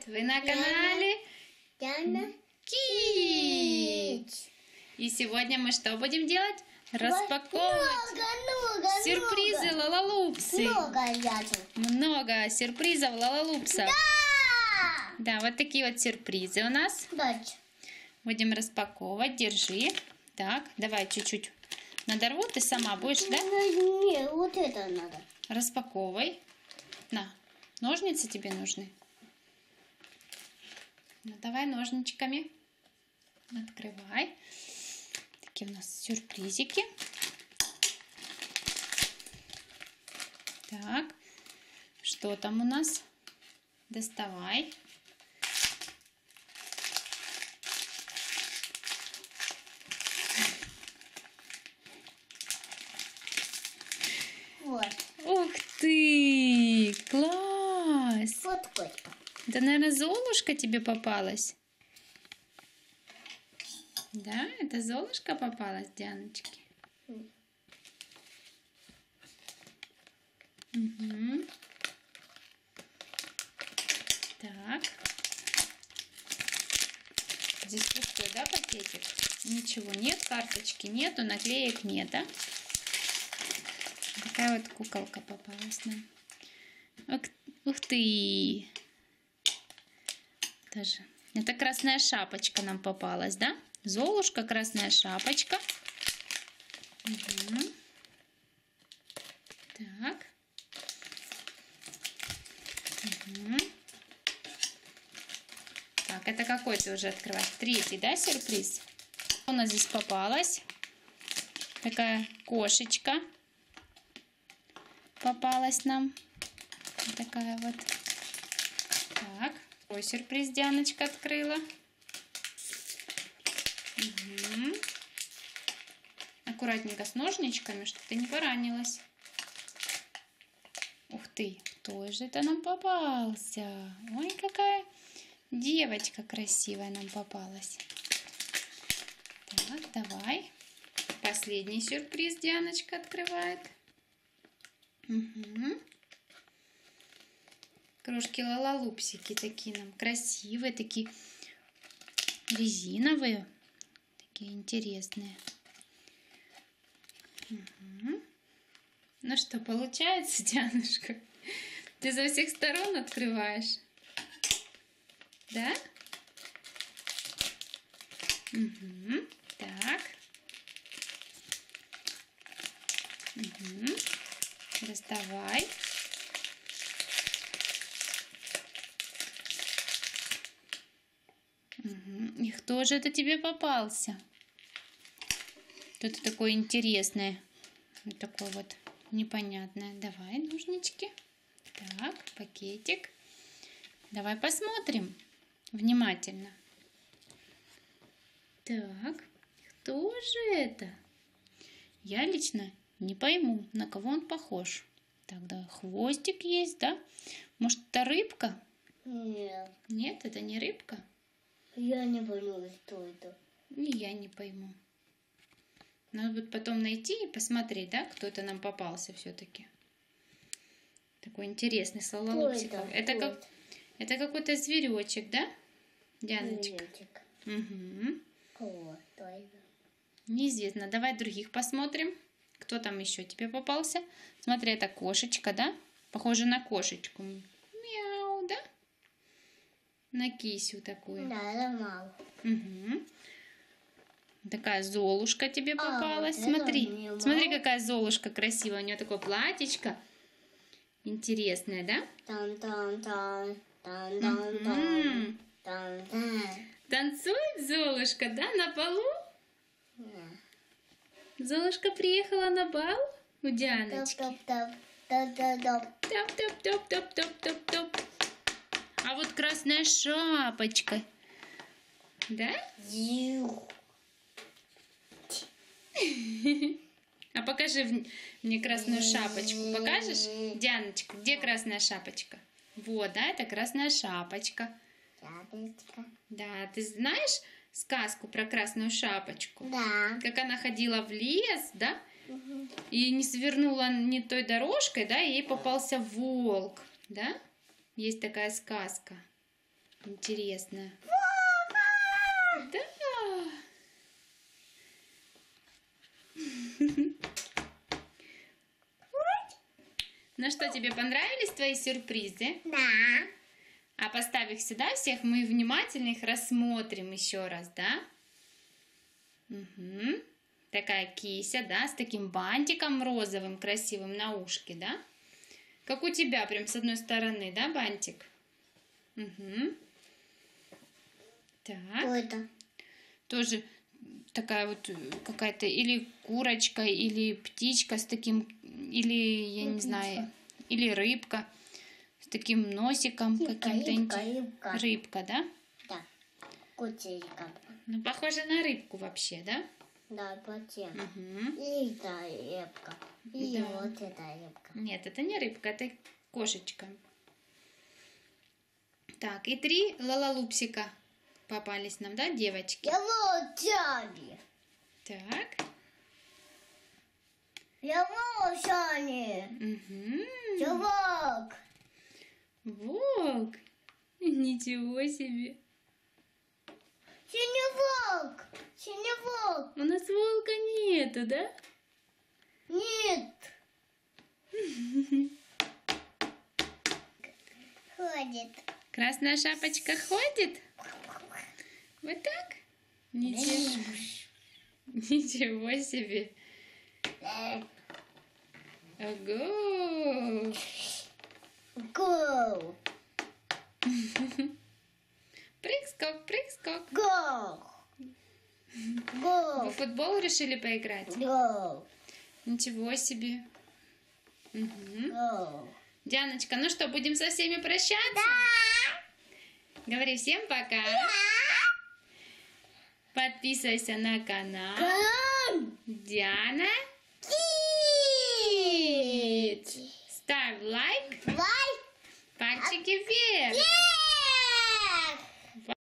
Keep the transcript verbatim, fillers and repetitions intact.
Привет! Вы на канале Диана Kids. И сегодня мы что будем делать? Распаковывать много, много, сюрпризы Лалалупсы. Много рядом. Много сюрпризов Лалалупсов. Да! Да, вот такие вот сюрпризы у нас. Дочь. Будем распаковывать. Держи. Так, давай чуть-чуть надорву. Ты сама будешь, да? Нет, вот это надо. Распаковывай. На, ножницы тебе нужны. Ну, давай ножничками. Открывай. Такие у нас сюрпризики. Так, что там у нас? Доставай. Вот. Ух ты! Класс! Вот кое-что. Да, наверное, Золушка тебе попалась. Да, это Золушка попалась, Дианочке. Угу. Так. Здесь пустой, да, пакетик? Ничего нет, карточки нету, наклеек нет, да? Такая вот куколка попалась нам. Ух, ух ты! Тоже. Это красная шапочка нам попалась, да? Золушка, красная шапочка. Угу. Так. Угу. Так, это какой ты уже открываешь? Третий, да, сюрприз? У нас здесь попалась такая кошечка. Попалась нам. Вот такая вот. Так. Ой, сюрприз Дианочка открыла. Угу. Аккуратненько с ножничками, чтобы ты не поранилась. Ух ты, кто же это нам попался? Ой, какая девочка красивая нам попалась. Так, давай. Последний сюрприз Дианочка открывает. Угу. Крошки лалалупсики такие нам красивые, такие резиновые, такие интересные. Угу. Ну что, получается, Дианушка? Ты со всех сторон открываешь? Да? Угу. Так. Угу. Доставай. Угу. И кто же это тебе попался? Что-то такое интересное. Вот такое вот непонятное. Давай ножнички. Так, пакетик. Давай посмотрим внимательно. Так, кто же это? Я лично не пойму, на кого он похож. Тогда хвостик есть, да? Может, это рыбка? Нет. Нет, это не рыбка. Я не поняла, что это. И я не пойму. Надо будет потом найти и посмотреть, да, кто это нам попался все-таки. Такой интересный с лалалупсиком. Это, это, как, это какой-то зверечек, да, Дианочка? Зверечек. Угу. О, что это? Неизвестно. Давай других посмотрим. Кто там еще тебе попался? Смотри, это кошечка, да? Похоже на кошечку. Мяу, да? На кисю такую. Да, это мало. Угу. Такая Золушка тебе попалась. А, смотри, смотри, мало. какая Золушка красивая. У нее такое платьечко. Интересное, да? Тан-тан-тан. Тан-тан-тан. Тан-тан. Танцует Золушка, да, на полу? Да. Золушка приехала на бал у Дианочки. Топ-топ-топ. Топ-топ-топ. Топ-топ-топ-топ-топ-топ-топ. А вот красная шапочка. Да? Ю. А покажи мне красную шапочку. Покажешь? Дианочка, где красная шапочка? Вот, да, это красная шапочка. Шапочка. Да, ты знаешь сказку про красную шапочку? Да. Как она ходила в лес, да? Угу. И не свернула не той дорожкой, да, и ей попался волк, да? Есть такая сказка. интересная. Да. Ну что, тебе понравились твои сюрпризы? Да. А поставь их сюда всех, мы внимательно их рассмотрим еще раз, да? Угу. Такая кися, да, с таким бантиком розовым, красивым на ушке, да? Как у тебя, прям с одной стороны, да, бантик? Угу. Так. Что это? Тоже такая вот какая-то или курочка, или птичка с таким, или, я не знаю, или рыбка с таким носиком каким-то. Рыбка, рыбка. Рыбка, да? Да. Кутерика. Ну, похоже на рыбку вообще, да? Да, потом. Угу. И это рыбка. И Да. вот эта рыбка. Нет, это не рыбка, это кошечка. Так, и три лалалупсика попались нам, да, девочки? Я вот Сани. Так. Я вот Сани. Угу. Чувак. Волк. Ничего себе. Синий волк. Синий волк. У нас волка нету, да? Нет. Ходит. Красная шапочка ходит? Вот так? Ничего, ничего себе. Ого! Go. Прыг-скок, прыг-скок. Go. Вы Go. в футбол решили поиграть? Go. Ничего себе. Угу. Go. Дианочка, ну что, будем со всеми прощаться? Говори всем пока. Подписывайся на канал. Come. Диана. Ставь лайк. Лайк. Пальчики вверх. Yeah.